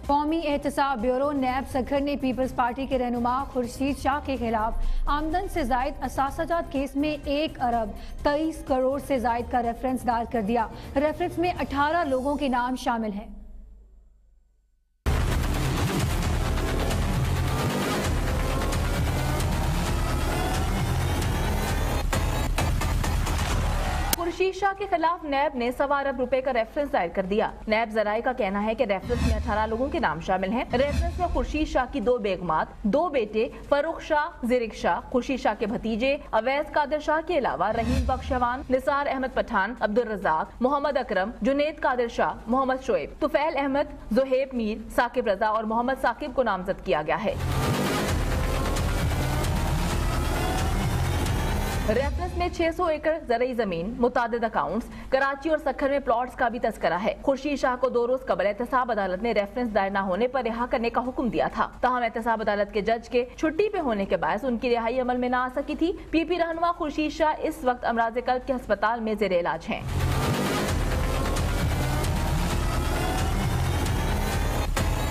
قومی احتساب bureau NAB Sukkur نے پیپلز پارٹی کے رہنما خورشید شاہ کے خلاف آمدن سے زائد اثاثہ جات کیس میں 1 ارب 23 کروڑ سے زائد کا ریفرنس دائر کر دیا۔ ریفرنس میں 18 لوگوں کے نام شامل ہیں۔ خورشید شاہ کے خلاف نیب نے 1.25 ارب روپے کا ریفرنس دائر کر دیا۔ نیب ذرائع کا کہنا ہے کہ ریفرنس میں 18 لوگوں کے نام شامل ہیں۔ ریفرنس میں خورشید شاہ کی 2 بیگمات، 2 بیٹے فروخ شاہ، زرک شاہ، خورشید شاہ کے بھتیجے اویس قادر شاہ کے علاوہ رحیم بخشوان، نثار احمد پٹھان، عبدالرزاق، محمد اکرم، جنید قادر شاہ، محمد شعیب، طفیل احمد، زہیب میر، ثاقب رضا اور محمد ثاقب کو نامزد کیا گیا ہے۔ ریفرنس میں 600 ایکڑ زرعی زمین، متعدد اکاؤنٹس، کراچی اور سکھر میں پلاٹس کا بھی تذکرہ ہے۔ خورشید شاہ کو 2 روز قبل احتساب عدالت نے ریفرنس دائر نہ ہونے پر رہا کرنے کا حکم دیا تھا، تاہم احتساب عدالت کے جج کے چھٹی پہ ہونے کے باعث ان کی رہائی عمل میں نہ آ سکی تھی۔ پی پی رہنما خورشید شاہ اس وقت امراض قلب کے ہسپتال میں زیر علاج ہیں۔